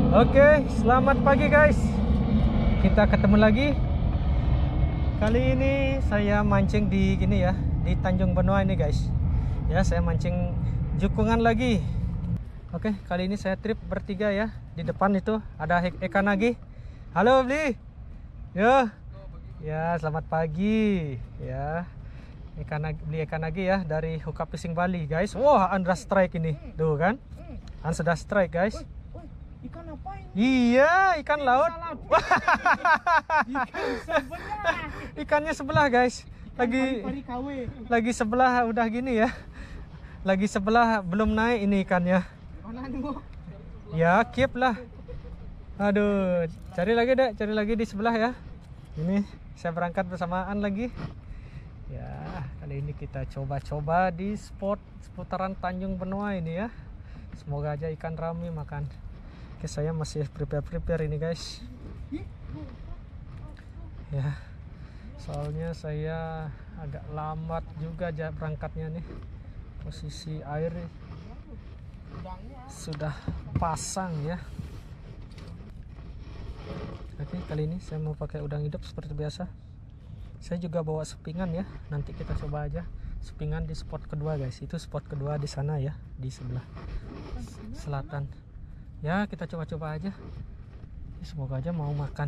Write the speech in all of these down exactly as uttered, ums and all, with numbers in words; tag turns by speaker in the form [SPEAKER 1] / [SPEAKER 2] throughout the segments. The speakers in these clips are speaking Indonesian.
[SPEAKER 1] Oke, selamat pagi guys. Kita ketemu lagi. Kali ini saya mancing di gini ya, di Tanjung Benoa ini guys. Ya, saya mancing jukungan lagi. Oke, kali ini saya trip bertiga ya. Di depan itu ada Eka Nagi. Halo Bli. Yo. Ya, selamat pagi. Ya. Eka Nagi, Bli Eka Nagi ya dari Hoka Fishing Bali guys. Wah, Andra strike ini. Tuh kan? An sudah strike guys.
[SPEAKER 2] Ikan apa ini?
[SPEAKER 1] Iya, ikan laut.
[SPEAKER 2] Ikan sebelah.
[SPEAKER 1] Ikannya sebelah, guys. Lagi
[SPEAKER 2] Pari K W.
[SPEAKER 1] lagi sebelah udah gini ya. Lagi sebelah belum naik ini ikannya.
[SPEAKER 2] Mana nih?
[SPEAKER 1] Ya, keep lah. Aduh, cari lagi deh, cari lagi di sebelah ya. Ini saya berangkat bersamaan lagi. Ya, kali ini kita coba-coba di spot seputaran Tanjung Benoa ini ya. Semoga aja ikan rame makan. Oke, saya masih prepare-prepare ini guys. Ya, soalnya saya agak lambat juga aja berangkatnya nih. Posisi air sudah pasang ya. Oke, kali ini saya mau pakai udang hidup seperti biasa. Saya juga bawa sepingan ya. Nanti kita coba aja sepingan di spot kedua guys. Itu spot kedua di sana ya, di sebelah selatan. Ya, kita coba-coba aja. Semoga aja mau makan.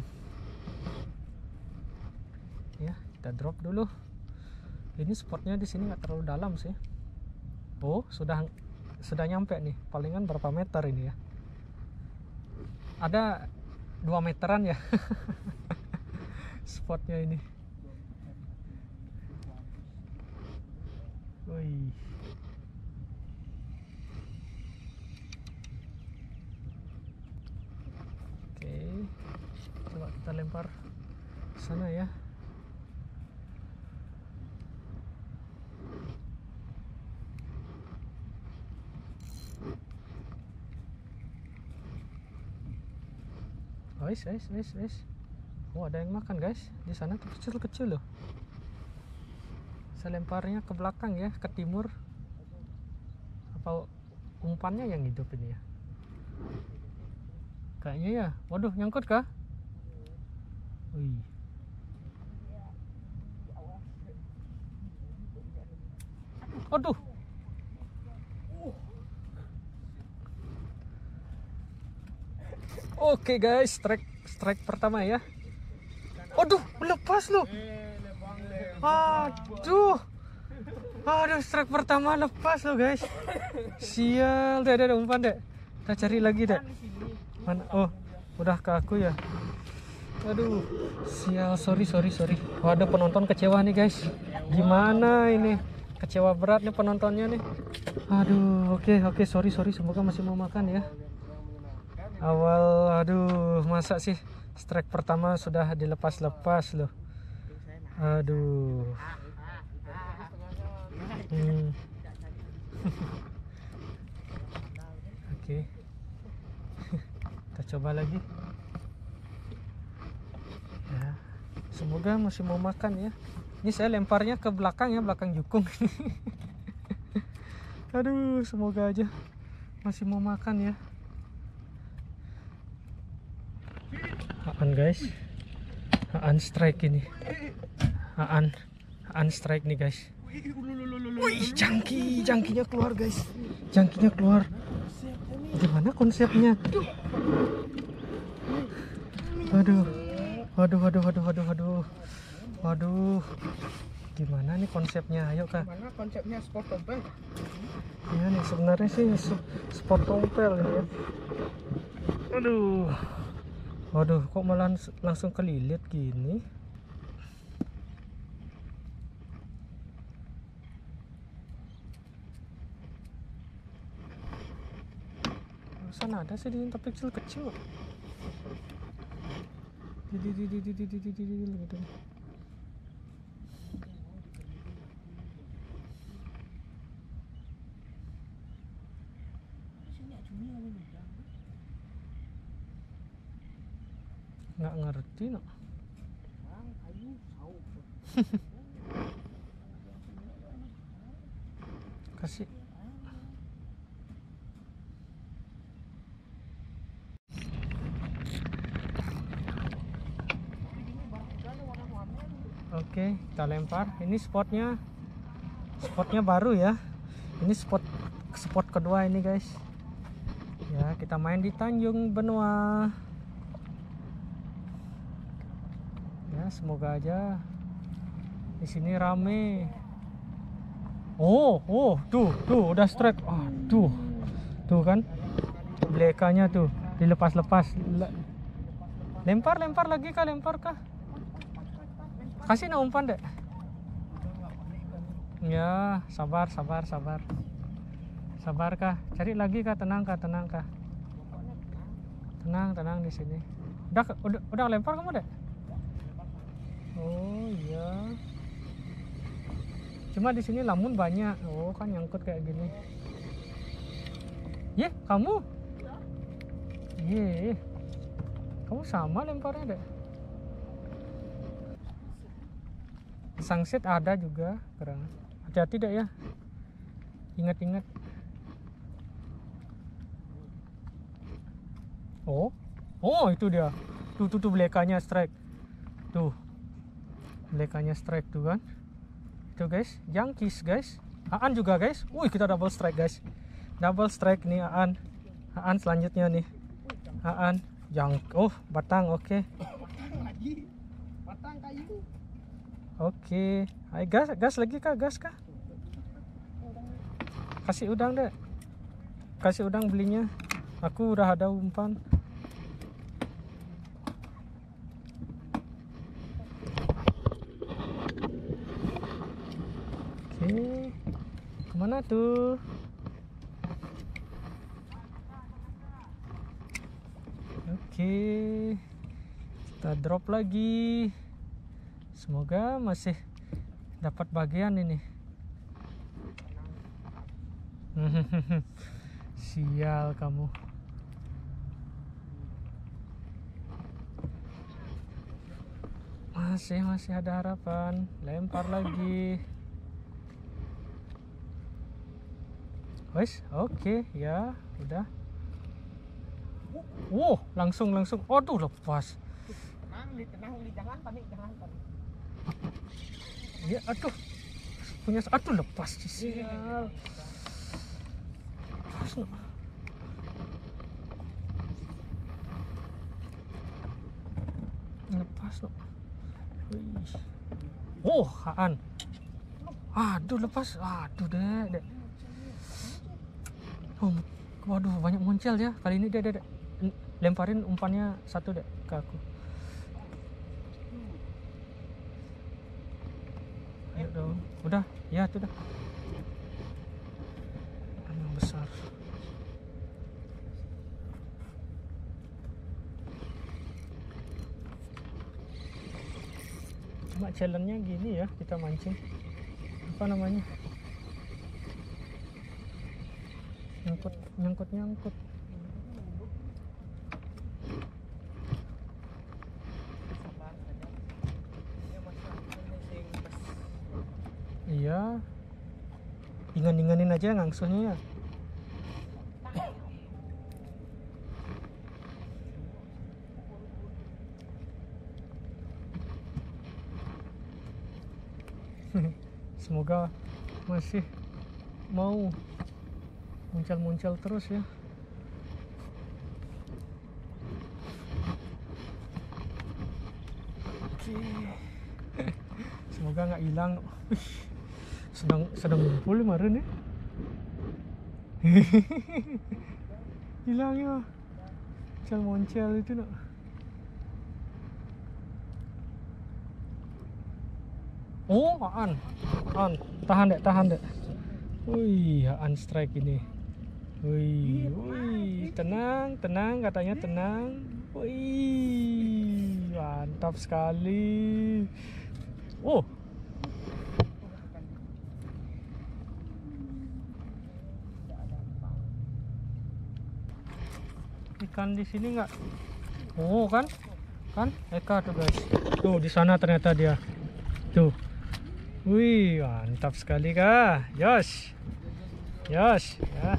[SPEAKER 1] Ya, kita drop dulu. Ini spotnya di sini nggak terlalu dalam sih. Oh, sudah sudah nyampe nih. Palingan berapa meter ini ya? Ada dua meteran ya. Spotnya ini. Wih. Oke, coba kita lempar sana ya. Wes, wes, wes, wes. Oh, ada yang makan guys. Di sana tuh kecil-kecil loh. Saya lemparnya ke belakang ya, ke timur. Apa umpannya yang hidup ini ya? Kayaknya ya. Waduh, nyangkut kah? Wih. Waduh. Oke guys, strike strike pertama ya. Waduh, lepas loh. Aduh. Aduh, strike pertama lepas loh guys. Sial, deh, deh, umpan deh. Kita cari lagi deh. Mana? Oh, udah ke aku ya. Aduh, sial, sorry, sorry, sorry. Oh, ada penonton kecewa nih guys. Gimana ini? Kecewa berat nih penontonnya nih. Aduh, oke, okay, oke, okay, sorry, sorry. Semoga masih mau makan ya. Awal, aduh, masa sih strike pertama sudah dilepas-lepas loh. Aduh. Hmm. Oke. Okay. Kita coba lagi ya, semoga masih mau makan ya. Ini saya lemparnya ke belakang ya, belakang jukung. Aduh, semoga aja masih mau makan ya. Aan guys, Aan strike ini. Aan, Aan strike nih guys. Wih, jangki, jangkinya keluar guys. Jangkinya keluar. Gimana konsepnya? Waduh, waduh, waduh, waduh, waduh, waduh, waduh. Gimana nih konsepnya? Ayo kak.
[SPEAKER 2] Gimana konsepnya sport tompel?
[SPEAKER 1] Iya nih sebenarnya sih sport tompel ini ya. Aduh, waduh, kok malah langsung kelilit gini? Sana ada sih tapi kecil-kecil. Di di di di di di di di di gitu. Nggak ngerti no. Kasih. Oke, kita lempar. Ini spotnya, spotnya baru ya. Ini spot spot kedua ini guys. Ya, kita main di Tanjung Benoa. Ya, semoga aja di sini rame. Oh, oh, tuh, tuh udah strike. Oh, tuh, tuh kan, belekanya tuh dilepas-lepas. Lempar, lempar lagi kah, lempar kah? Kasih na umpan dek. Ya, sabar, sabar, sabar. Sabar kah? Cari lagi kah? Tenang kah? Tenang kah? Tenang, tenang di sini. Udah, udah, udah lempar kamu dek? Oh iya. Cuma di sini lamun banyak. Oh kan nyangkut kayak gini. Ye, kamu? Ye, kamu sama lemparnya dek. Sangsit ada juga, kerang. Hati-hati dek ya. Ingat-ingat. Oh, oh itu dia. Tuh tuh tuh belekanya strike. Tuh, belekanya strike tuh kan. Itu guys, Yankees guys. Aan juga guys. Wih kita double strike guys. Double strike nih Aan. Aan selanjutnya nih. Aan, yang oh batang oke. Okay.
[SPEAKER 2] Lagi. Batang kayu.
[SPEAKER 1] Oke, okay. Ayo gas, gas lagi kah, gas kah? Kasih udang deh, kasih udang belinya. Aku udah ada umpan. Oke, okay. Kemana tuh? Oke, okay. Kita drop lagi. Semoga masih dapat bagian ini. Sial kamu. Masih masih ada harapan. Lempar lagi. Wes, oke okay, ya, udah. Wow, langsung langsung. Aduh, lepas.
[SPEAKER 2] Tenang, li, tenang, li, jangan panik, jangan panik.
[SPEAKER 1] Ya, aduh, punya aduh lepas sial. Lepas no. Lepas no. Wih. Oh, Haan. Aduh lepas, aduh dek, dek. Oh, waduh banyak muncul ya kali ini dek, dek, dek. Lemparin umpannya satu dek ke aku. Dong. Udah, ya itu dah. Yang besar. Cuma challenge-nya gini ya, kita mancing. Apa namanya? Nyangkut, nyangkut, nyangkut. Iya, ingan-inganin aja ngangsuhnya ya. Semoga masih mau muncul-muncul terus ya. Oke. Semoga nggak hilang. sedang sedang ngumpul kemarin ya. Hilang ya moncel-moncel itu nak. Oh Aan, Aan tahan dek, tahan dek. Wih, Aan strike ini. Wih, wih, tenang, tenang katanya tenang. Wih, mantap sekali. Oh. Ikan di sini nggak? Oh kan, kan Eka tuh guys. Tuh di sana ternyata dia. Tuh, wih mantap sekali kah? Yos, yos, ya.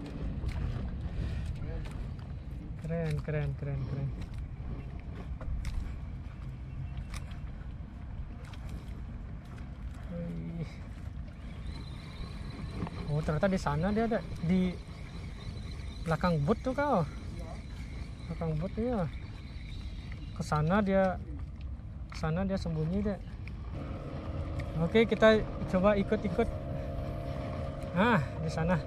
[SPEAKER 1] Keren, keren, keren, keren. Wih. Oh ternyata di sana dia ada di belakang boot tuh kau. Belakang boot ya. Ke sana dia, ke sana dia sembunyi deh. Oke kita coba ikut-ikut. Ah di sana.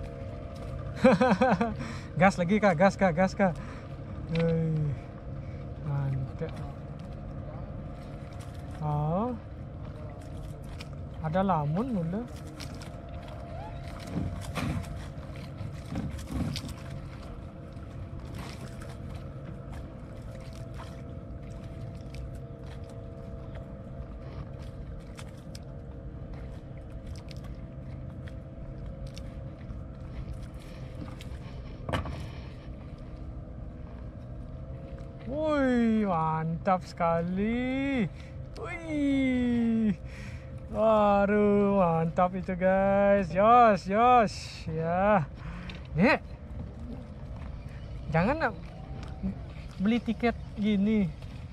[SPEAKER 1] Gas lagi kak, gas kak, gas kak. Wih. Mantap. Oh, ada lamun mula. Wih, mantap sekali. Wih. Waduh, mantap itu guys. Yos, yos. Ya. Nih. Jangan nak beli tiket gini.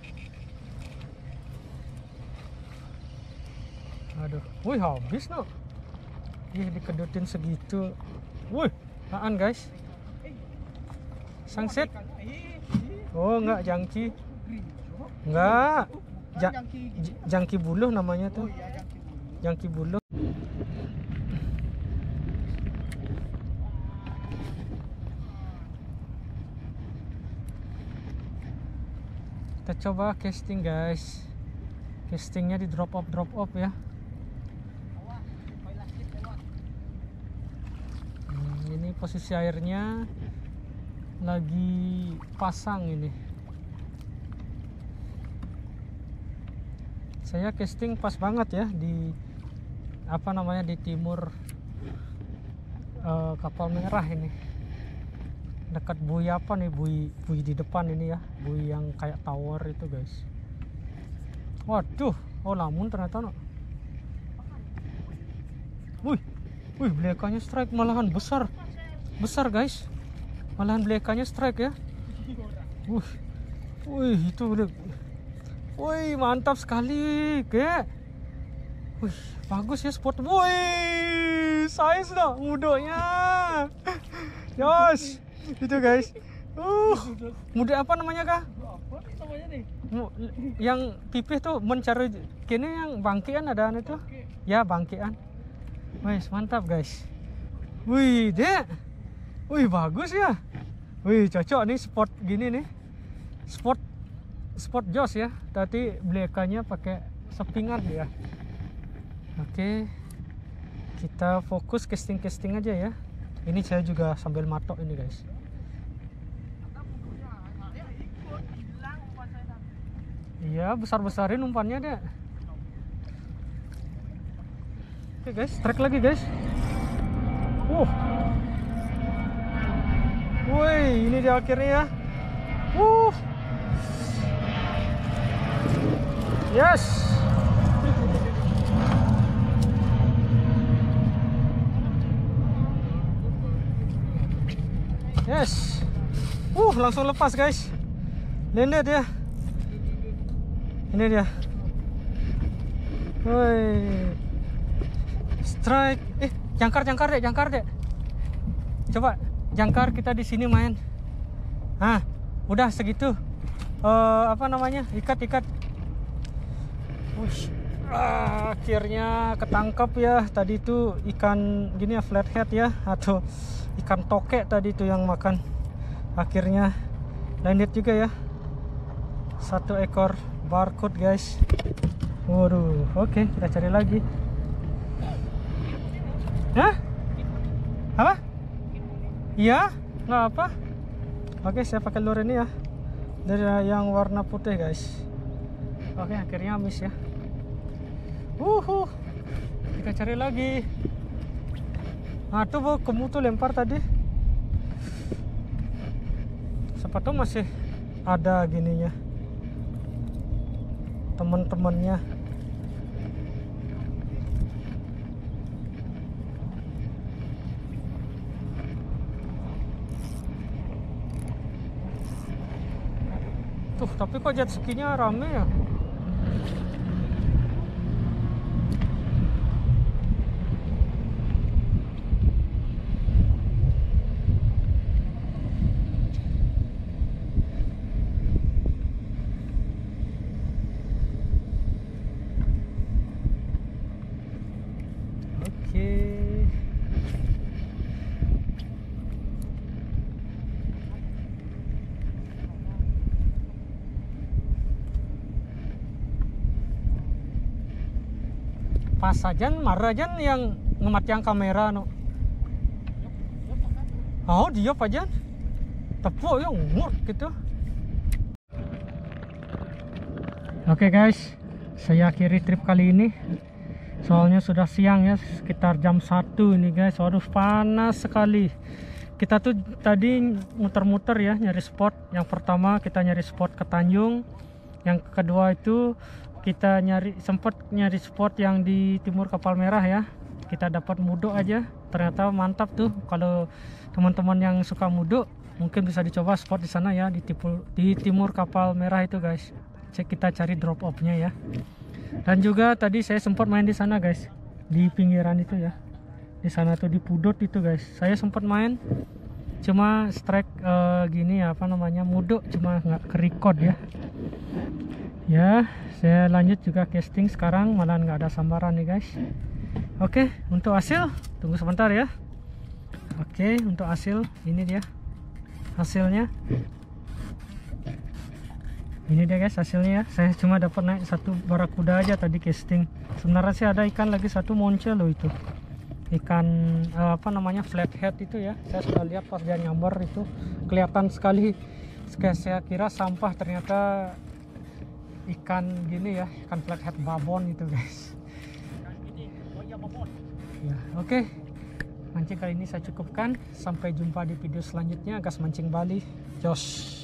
[SPEAKER 1] Aduh. Wih, habis no. Ih, dikedutin segitu. Wih, apaan guys? Sunset. Oh enggak, jangki. Enggak. Ja, jangki buluh namanya tuh. Jangki buluh. Kita coba casting guys. Castingnya di drop off drop off ya. Hmm, ini posisi airnya lagi pasang ini. Saya casting pas banget ya di apa namanya di timur uh, kapal merah ini, dekat buoy apa nih, buoy buoy di depan ini ya, buoy yang kayak tower itu guys. Waduh, oh lamun ternyata no. Wih, wih belakangnya strike malahan besar, besar guys. Malahan belakangnya strike ya. Wih, wih itu udah. Wih mantap sekali, kayak. Wih bagus ya spot. Wih size dah mudanya. Yos, itu guys. Uh, muda apa namanya kah?
[SPEAKER 2] Apa nih namanya nih?
[SPEAKER 1] Yang pipih tuh mencari kini yang bangkian ada itu. Ya bangkian. Wih mantap guys. Wih dek. Wih bagus ya. Wih cocok nih spot gini nih. Spot spot jos ya. Tadi belakangnya pakai sepingan ya. Oke. Kita fokus casting-casting aja ya. Ini saya juga sambil matok ini guys. Iya, besar-besarin umpannya deh. Oke guys, trek lagi guys. Uh. Woi, ini di akhirnya ya. Uh. Yes. Yes. Uh, langsung lepas guys. Landed ya. Ini dia. Woi. Strike. Eh, jangkar jangkar dek, jangkar dek. Coba jangkar kita di sini main. Ah, udah segitu. Uh, apa namanya? Ikat-ikat. Wush. Ah, akhirnya ketangkap ya. Tadi itu ikan gini ya, flathead ya, atau ikan tokek tadi itu yang makan. Akhirnya landed juga ya. Satu ekor barcode guys. Waduh, oke okay, kita cari lagi. Hah? Apa? Iya, nggak apa. Oke, saya pakai lure ini ya, dari yang warna putih guys. Oke, akhirnya miss ya. Uhuh, kita cari lagi. Nah tuh bu, kamu tuh lempar tadi. Siapa tuh masih ada gininya, teman-temannya. Tuh, tapi kok jet skinya rame ya? pas aja marah aja yang ngematian kamera no. Oh dia aja tepuk ya umur gitu. Oke guys, saya akhiri trip kali ini. Soalnya sudah siang ya, sekitar jam satu ini guys. Waduh panas sekali. Kita tuh tadi muter-muter ya nyari spot. Yang pertama kita nyari spot ke Tanjung. Yang kedua itu kita nyari sempat nyari spot yang di timur Kapal Merah ya. Kita dapat mudok aja. Ternyata mantap tuh. Kalau teman-teman yang suka mudok mungkin bisa dicoba spot di sana ya, di timur, di timur Kapal Merah itu guys. Cek kita cari drop off-nya ya. Dan juga tadi saya sempat main di sana guys, di pinggiran itu ya. Di sana tuh di Pudot itu guys. Saya sempat main, cuma strike uh, gini ya, apa namanya, mudok, cuma nggak ke record ya. Ya, saya lanjut juga casting sekarang, malah nggak ada sambaran nih guys. Oke, untuk hasil tunggu sebentar ya. Oke, untuk hasil ini dia hasilnya. Ini dia guys hasilnya ya. Saya cuma dapat naik satu barakuda aja tadi casting. Sebenarnya sih ada ikan lagi satu monce loh itu. Ikan uh, apa namanya flathead itu ya. Saya sudah lihat pas dia nyambar itu kelihatan sekali. Saya kira sampah, ternyata ikan gini ya, ikan flathead babon itu guys. Ya, oke. Okay. Mancing kali ini saya cukupkan. Sampai jumpa di video selanjutnya. Gas mancing Bali. Jos.